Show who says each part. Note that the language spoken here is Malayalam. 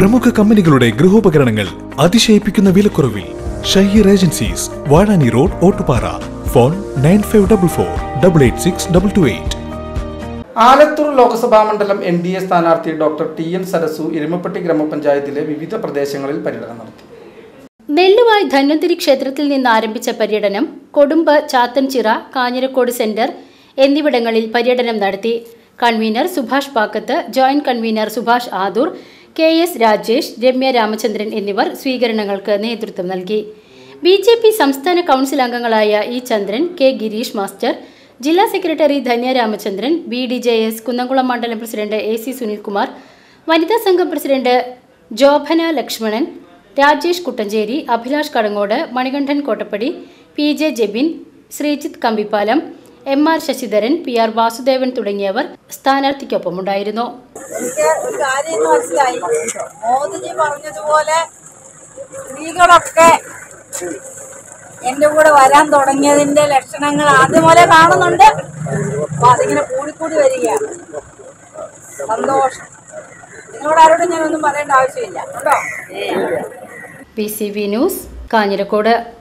Speaker 1: പ്രമുഖ കമ്പനികളുടെ ഗൃഹോപകരണങ്ങൾ അതിശയിപ്പിക്കുന്ന വിലക്കുറവിൽ. Shaheer agencies, Vazhani road, Ottupara. Phone 9544886228.
Speaker 2: Alathur Lok Sabha മണ്ഡലം NDA സ്ഥാനാർത്ഥി ഡോക്ടർ TN സരസു ഇരുമപ്പെട്ടി ഗ്രാമപഞ്ചായത്തിലെ വിവിധ പ്രദേശങ്ങളിൽ പര്യടനം നടത്തി.
Speaker 3: നെല്ലുവായ് ധന്വന്തരി ക്ഷേത്രത്തിൽ നിന്ന് ആരംഭിച്ച പര്യടനം കൊടുമ്പ്, ചാത്തൻചിറ, കാഞ്ഞിരക്കോട് സെന്റർ എന്നിവിടങ്ങളിൽ പര്യടനം നടത്തി. Convenor Subhash Pakkath, joint convenor Subhash Adoor, KS Rajesh, Ramya Ramachandran എന്നിവർ സ്വീകരണങ്ങൾക്ക് നേതൃത്വം നൽകി. BJP സംസ്ഥാന കൗൺസിൽ അംഗങ്ങളായ E Chandran, K Girish master, ജില്ലാ സെക്രട്ടറി ധന്യ രാമചന്ദ്രൻ, BDJS കുന്നംകുളം മണ്ഡലം പ്രസിഡന്റ് AC സുനിൽകുമാർ, വനിതാ സംഘം president Jobhana Lakshmanan, Rajesh Kuttancherry, Abhilash Kadangode, Manikandan Kottappadi, PJ Jebin, Sreejith Kambippalam, MR Sasidharan, PR Vasudevan തുടങ്ങിയവർ സ്ഥാനാർത്ഥിക്കൊപ്പമുണ്ടായിരുന്നു.
Speaker 4: മോദിജി പറഞ്ഞതുപോലെ സ്ത്രീകളൊക്കെ എന്റെ കൂടെ വരാൻ തുടങ്ങിയതിന്റെ ലക്ഷണങ്ങൾ ആദ്യം പോലെ കാണുന്നുണ്ട്. അപ്പൊ അതിങ്ങനെ കൂടിക്കൂടി വരികയാണ്. സന്തോഷം. നിങ്ങളോട് ആരോടും ഞാനൊന്നും പറയേണ്ട ആവശ്യമില്ല കേട്ടോ.
Speaker 3: PCV news, Kanjirakode.